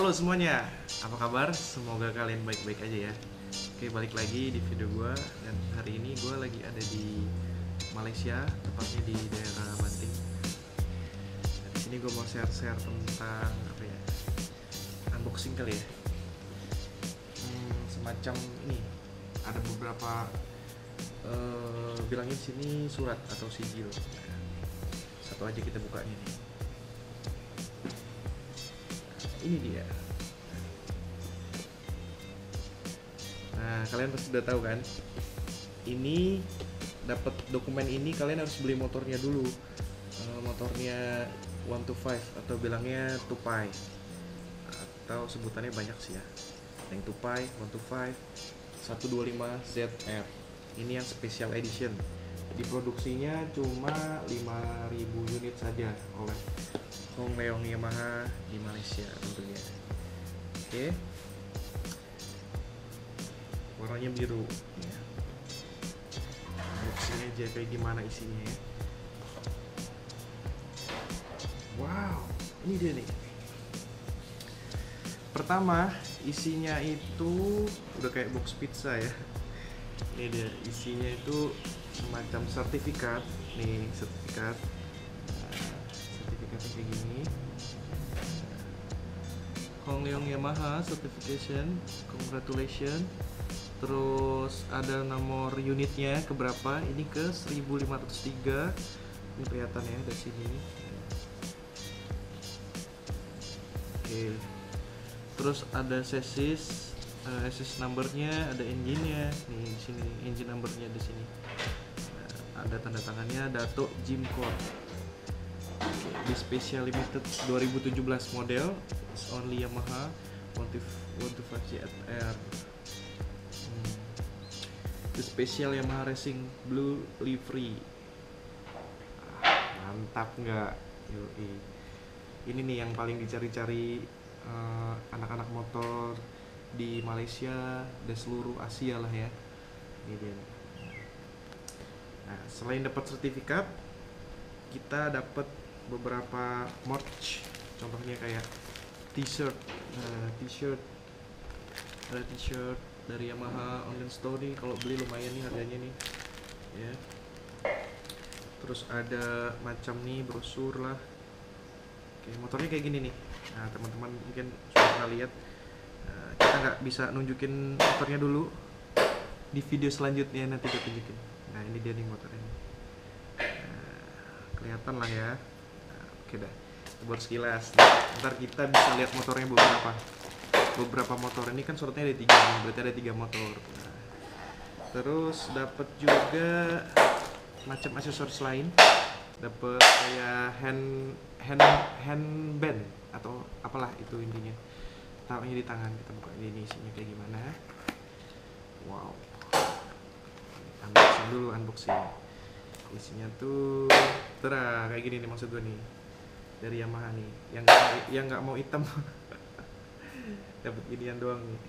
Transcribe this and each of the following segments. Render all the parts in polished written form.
Halo semuanya, apa kabar? Semoga kalian baik-baik aja ya. Oke, balik lagi di video gue. Dan hari ini gue lagi ada di Malaysia, tepatnya di daerah Banting. Dan di sini gue mau share-share tentang apa ya? Unboxing kali ya. Semacam ini. Ada beberapa bilangin sini surat atau sigil. Satu aja kita bukanya nih. Ini dia. Nah, kalian pasti udah tahu kan? Ini dapat dokumen ini kalian harus beli motornya dulu. Motornya 125 atau bilangnya Tupai. Atau sebutannya banyak sih ya. Yang Tupai, 125, 125 ZR. Ini yang special edition. Diproduksinya cuma 5.000 unit saja oleh Hong Leong Yamaha di Malaysia tentunya. Oke. Warnanya biru ya. Unboxingnya aja kayak gimana isinya ya. Wow, ini dia nih. Pertama, isinya itu udah kayak box pizza ya. Ini dia, isinya itu semacam sertifikat. Nih, sertifikat. Sertifikatnya kayak gini. Hong Leong Yamaha certification, congratulations. Terus ada nomor unitnya keberapa? Ini ke 1503. Ini kelihatan ya dari sini. Oke. Terus ada chassis numbernya, ada engine-nya. Nih di sini engine numbernya di sini. Ada tanda tangannya Dato Jim Code. Di Special Limited 2017 model, it's only Yamaha 125 ZR. The Special Yamaha Racing Blue Livery. Mantap nggak? Yoi. Ini nih yang paling dicari-cari anak-anak motor di Malaysia dan seluruh Asia lah ya. Ini dia. Nah, selain dapat sertifikat, kita dapat beberapa merch. Contohnya kayak t-shirt. Nah, t-shirt. Ada t-shirt dari Yamaha online store nih, kalau beli lumayan nih harganya nih ya. Terus ada macam nih brosur lah. Oke, motornya kayak gini nih. Nah, teman-teman mungkin sudah pernah lihat. Kita nggak bisa nunjukin motornya dulu, di video selanjutnya nanti kita tunjukin. Nah, ini dia nih motornya. Kelihatan lah ya. Oke dah, buat sekilas. Ntar kita bisa lihat motornya beberapa motor. Ini kan suratnya ada 3 nih, berarti ada 3 motor. Nah, terus dapat juga macam aksesoris lain. Dapat kayak handband atau apalah itu intinya. Taruhnya di tangan, kita buka ini isinya kayak gimana. Wow. Unboxing. Isinya tuh kayak gini nih maksud gue nih. Dari Yamaha nih, yang nggak mau hitam. Dapat ginian doang nih.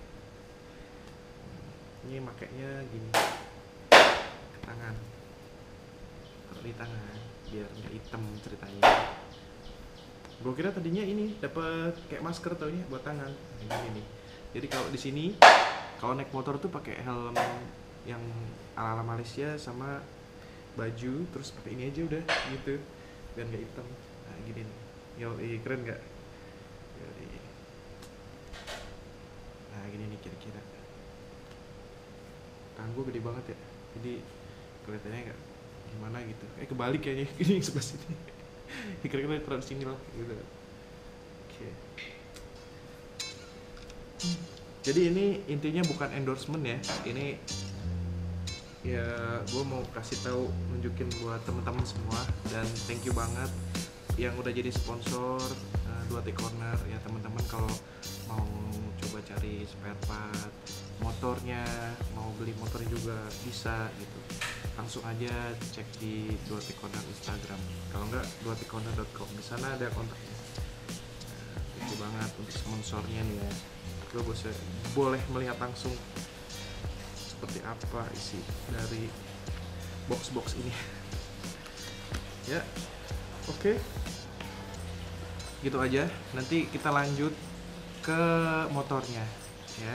Ini makainya gini ke tangan, taruh di tangan biar nggak hitam ceritanya. Gue kira tadinya ini dapat kayak masker taunya buat tangan. Ini nih. Jadi kalau di sini kalau naik motor tuh pakai helm yang ala-ala Malaysia sama baju, terus pakai ini aja udah gitu biar nggak hitam. Nah gini nih. Yoi, keren nggak? Nah gini nih kira-kira. Tangan gue gede banget ya, jadi kelihatannya nggak gimana gitu. Kebalik kayaknya, ini yang sebelah sini. Kira-kira taruh sini lah gitu. Oke. Jadi ini intinya bukan endorsement ya. Ini ya gue mau kasih tahu, nunjukin buat teman-teman semua, dan thank you banget yang udah jadi sponsor 2T Corner ya teman-teman. Kalau mau coba cari spare part motornya, mau beli motor juga bisa gitu, langsung aja cek di 2T Corner Instagram, kalau enggak 2tcorner.com, di sana ada kontaknya. Thank you banget untuk sponsornya nih ya. Lo boleh melihat langsung seperti apa isi dari box ini ya. Oke. Gitu aja. Nanti kita lanjut ke motornya ya.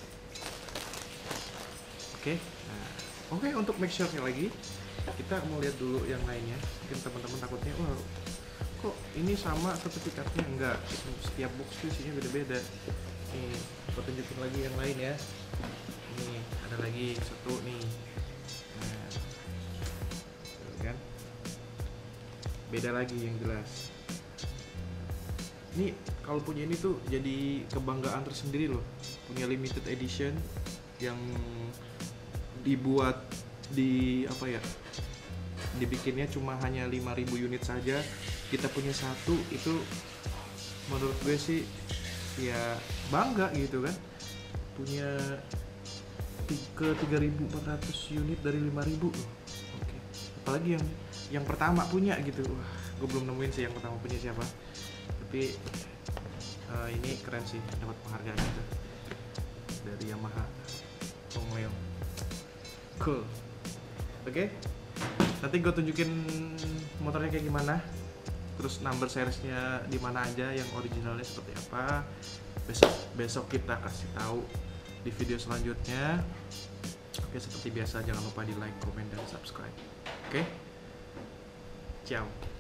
Oke. Nah, oke, untuk make sure-nya lagi kita mau lihat dulu yang lainnya. Mungkin teman-teman takutnya, wah kok ini sama sertifikatnya. Enggak, setiap box itu isinya beda-beda. Nih, aku tunjukin lagi yang lain ya. Nih, ada lagi satu nih. Nah, tuh kan, beda lagi yang jelas. Ini kalau punya ini tuh jadi kebanggaan tersendiri loh, punya limited edition yang dibuat di apa ya, dibikinnya cuma hanya 5.000 unit saja. Kita punya satu itu menurut gue sih ya bangga gitu kan, punya ke 3.400 unit dari 5.000 loh. Oke. Apalagi yang pertama punya gitu. Wah, gue belum nemuin sih yang pertama punya siapa, tapi ini keren sih, dapat penghargaan gitu dari Yamaha Hong Leong. Cool. Oke. Nanti gue tunjukin motornya kayak gimana, terus number seriesnya di mana aja, yang originalnya seperti apa. Besok kita kasih tahu di video selanjutnya. Oke, seperti biasa jangan lupa di like, comment, dan subscribe. Oke. Ciao.